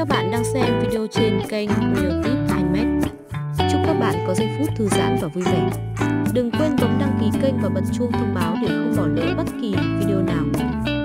Các bạn đang xem video trên kênh Creative Handmade. Chúc các bạn có giây phút thư giãn và vui vẻ. Đừng quên bấm đăng ký kênh và bật chuông thông báo để không bỏ lỡ bất kỳ video nào.